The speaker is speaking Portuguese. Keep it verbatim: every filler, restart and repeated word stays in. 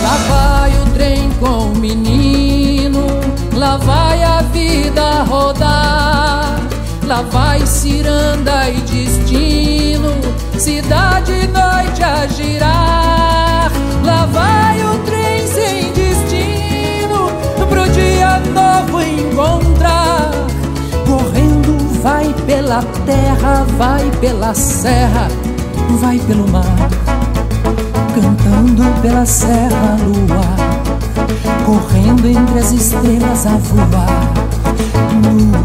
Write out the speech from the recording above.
Lá vai o trem com o menino, lá vai a vida rodar. Lá vai ciranda e destino, cidade e noite a girar. Lá vai o trem sem destino, pro dia novo encontrar. Correndo vai pela terra, vai pela serra, vai pelo mar, cantando pela serra luar, correndo entre as estrelas a voar. No